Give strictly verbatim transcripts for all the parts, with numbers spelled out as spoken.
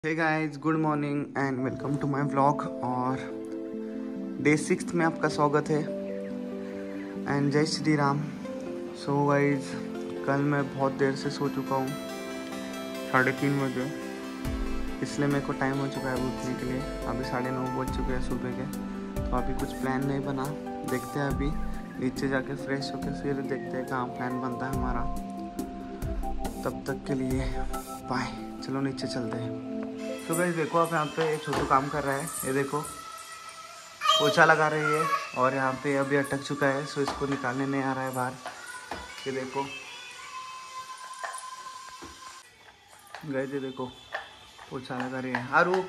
Hey guys, good morning and welcome to my vlog. और day six में आपका स्वागत है एंड जय श्री राम। सो गाइस, कल मैं बहुत देर से सो चुका हूँ, साढ़े तीन बजे, इसलिए मेरे को टाइम हो चुका है उठने के लिए। अभी साढ़े नौ बज चुके हैं सुबह के, तो अभी कुछ प्लान नहीं बना। देखते हैं अभी नीचे जाके फ्रेश होकर फिर देखते हैं कहाँ प्लान बनता है हमारा। तब तक के लिए बाय, चलो नीचे चलते हैं। तो गाइस देखो, आप यहाँ पे छोटू काम कर रहा है, ये देखो पोछा लगा रही है और यहाँ पे अभी अटक चुका है, सो इसको निकालने नहीं आ रहा है बाहर। ये देखो गाइस, ये देखो पोछा लगा रही है। Aaru,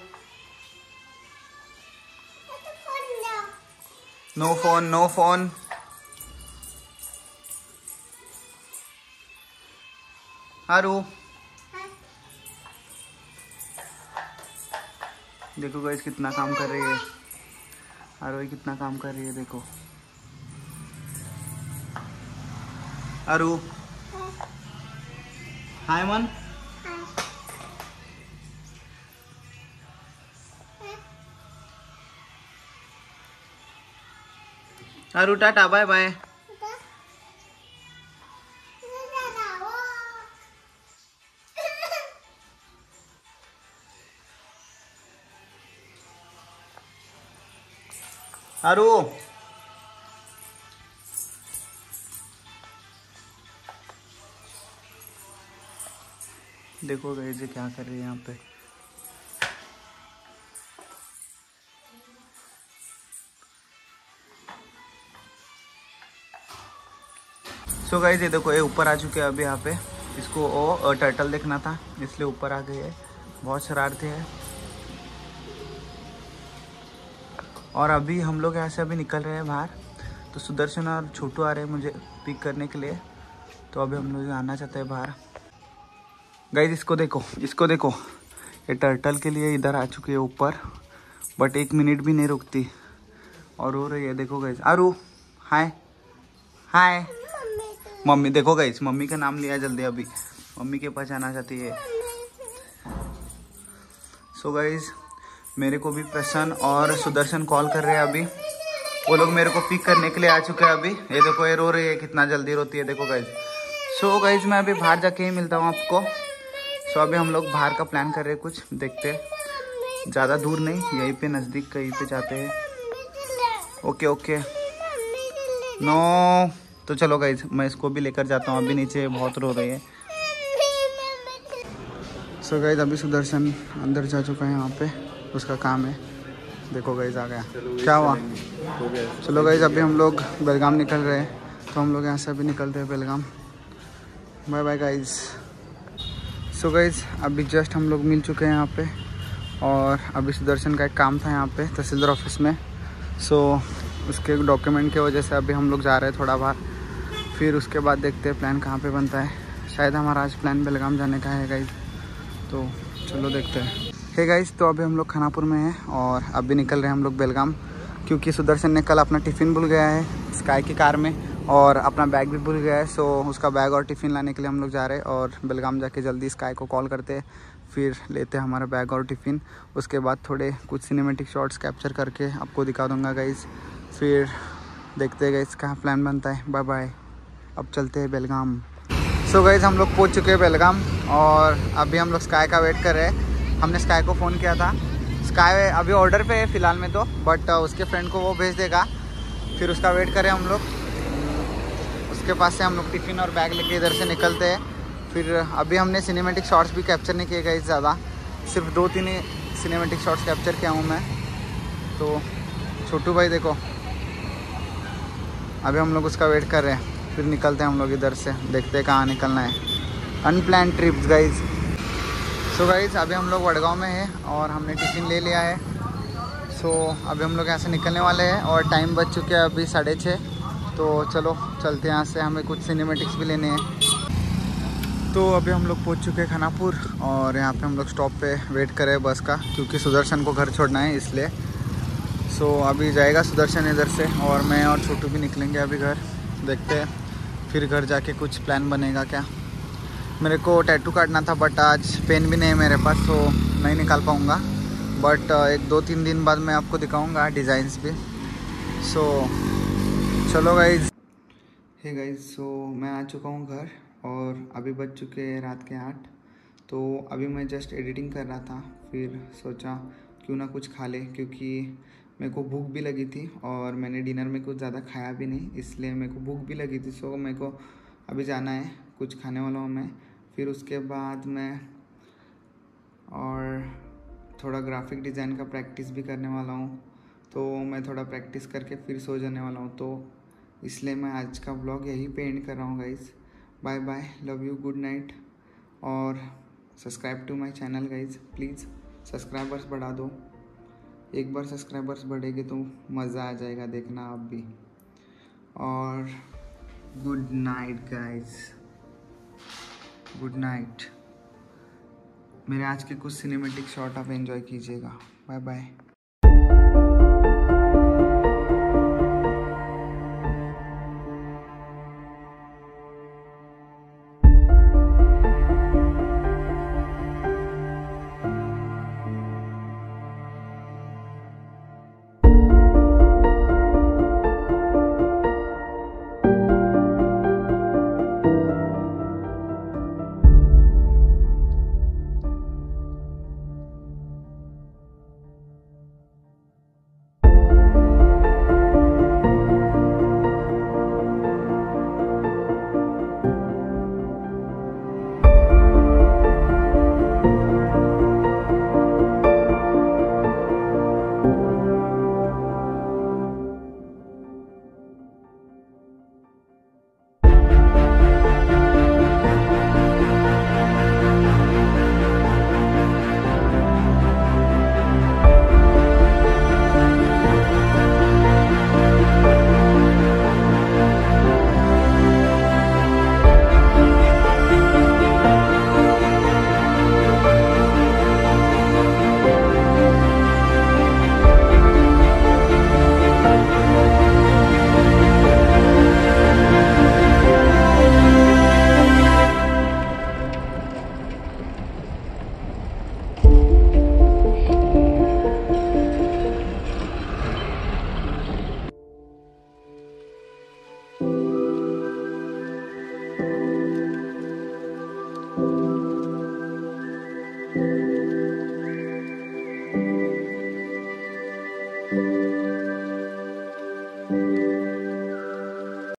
no phone no phone. Aaru, देखो गाइस कितना काम कर रही है। आरू कितना काम कर रही है, देखो। आरू, हाय मन। Aaru tata bye bye. आरू, देखो गाइस ये क्या कर रही है यहाँ पे। सो गाइस ये देखो, ये ऊपर आ चुके हैं अभी यहाँ पे। इसको ओ टर्टल देखना था, इसलिए ऊपर आ गई है। बहुत शरारती है। और अभी हम लोग यहाँ से अभी निकल रहे हैं बाहर, तो सुदर्शन और छोटू आ रहे हैं मुझे पिक करने के लिए। तो अभी हम लोग आना चाहते हैं बाहर। गाइस इसको देखो, इसको देखो, ये टर्टल के लिए इधर आ चुकी है ऊपर, बट एक मिनट भी नहीं रुकती और रो रही है। देखो guys. Aaru hi hi. Mummy देखो गाइस, मम्मी का नाम लिया जल्दी, अभी मम्मी के पास आना चाहती है। सो गाइस, मेरे को भी प्रसन्न और सुदर्शन कॉल कर रहे हैं अभी। वो लोग मेरे को पिक करने के लिए आ चुके हैं अभी। ये देखो, ये रो रही है, कितना जल्दी रोती है, देखो गाइस। सो गाइस, मैं अभी बाहर जाके ही मिलता हूँ आपको। सो अभी हम लोग बाहर का प्लान कर रहे हैं, कुछ देखते हैं। ज़्यादा दूर नहीं, यहीं पे नज़दीक कहीं पे जाते हैं। ओके ओके नो, तो चलो गाइस, मैं इसको भी लेकर जाता हूँ। अभी नीचे बहुत रो रही है। सो गाइस, अभी सुदर्शन अंदर जा चुका है, यहाँ पे उसका काम है। देखो गाइस आ गया। क्या हुआ? चलो गाइस, अभी हम लोग बेलगाम निकल रहे हैं, तो हम लोग यहाँ से अभी निकलते हैं Belgaum. Bye bye guys. So guys, अभी जस्ट हम लोग मिल चुके हैं यहाँ पे, और अभी सुदर्शन का एक काम था यहाँ पे तहसीलदार ऑफिस में। सो उसके डॉक्यूमेंट की वजह से अभी हम लोग जा रहे हैं थोड़ा बाहर। फिर उसके बाद देखते हैं प्लान कहाँ पे बनता है। शायद हमारा आज प्लान बेलगाम जाने का है गाइस, तो चलो देखते हैं। हे गाइस, तो अभी हम लोग खानापुर में हैं और अभी निकल रहे हैं हम लोग बेलगाम, क्योंकि सुदर्शन ने कल अपना टिफ़िन भूल गया है स्काई की कार में, और अपना बैग भी भूल गया है। सो उसका बैग और टिफ़िन लाने के लिए हम लोग जा रहे हैं, और बेलगाम जाके जल्दी स्काई को कॉल करते हैं, फिर लेते हैं हमारा बैग और टिफ़िन। उसके बाद थोड़े कुछ सिनेमेटिक शॉट्स कैप्चर करके आपको दिखा दूँगा गाइस। फिर देखते हैं गाइस कहाँ प्लान बनता है। बाय बाय, अब चलते हैं बेलगाम। सो गाइस, हम लोग पहुँच चुके हैं बेलगाम, और अभी हम लोग स्काई का वेट कर रहे हैं। हमने स्काई को फ़ोन किया था। स्काई अभी ऑर्डर पे है फ़िलहाल में तो, बट उसके फ्रेंड को वो भेज देगा, फिर उसका वेट करें हम लोग। उसके पास से हम लोग टिफ़िन और बैग लेके इधर से निकलते हैं। फिर अभी हमने सिनेमेटिक शॉट्स भी कैप्चर नहीं किए गए ज़्यादा, सिर्फ दो तीन ही सिनेमेटिक शॉट्स कैप्चर किया हूँ मैं। तो छोटू भाई देखो, अभी हम लोग उसका वेट कर रहे हैं, फिर निकलते हैं हम लोग इधर से। देखते हैं कहाँ निकलना है। Unplanned trips guys. So guys, अभी हम लोग वडगांव में हैं और हमने टिफ़िन ले लिया है। सो so, अभी हम लोग यहाँ से निकलने वाले हैं, और टाइम बच चुके हैं अभी साढ़े छः। तो चलो चलते हैं यहाँ से, हमें कुछ सिनेमेटिक्स भी लेने हैं। तो अभी हम लोग पहुँच चुके हैं खानापुर, और यहाँ पे हम लोग स्टॉप पे वेट कर रहे हैं बस का, क्योंकि सुदर्शन को घर छोड़ना है इसलिए। सो so, अभी जाएगा सुदर्शन इधर से, और मैं और छोटू भी निकलेंगे अभी घर। देखते हैं फिर घर जाके कुछ प्लान बनेगा क्या। मेरे को टैटू काटना था, बट आज पेन भी नहीं है मेरे पास, तो नहीं निकाल पाऊँगा, बट एक दो तीन दिन बाद मैं आपको दिखाऊँगा डिज़ाइंस भी। सो चलो गाइज। हे गाइज, सो मैं आ चुका हूँ घर और अभी बज चुके हैं रात के आठ। तो अभी मैं जस्ट एडिटिंग कर रहा था, फिर सोचा क्यों ना कुछ खा ले, क्योंकि मेरे को भूख भी लगी थी और मैंने डिनर में कुछ ज़्यादा खाया भी नहीं, इसलिए मेरे को भूख भी लगी थी। सो मेरे को अभी जाना है, कुछ खाने वाला हूँ मैं। फिर उसके बाद मैं और थोड़ा ग्राफिक डिज़ाइन का प्रैक्टिस भी करने वाला हूँ, तो मैं थोड़ा प्रैक्टिस करके फिर सो जाने वाला हूँ। तो इसलिए मैं आज का व्लॉग यहीं पे एंड कर रहा हूँ guys. Bye bye, love you, good night. और subscribe to my channel guys, please subscribers बढ़ा दो। एक बार सब्सक्राइबर्स बढ़ेंगे तो मज़ा आ जाएगा, देखना आप भी। और good night guys, good night. मेरे आज के कुछ सिनेमैटिक शॉट आप एंजॉय कीजिएगा। Bye bye.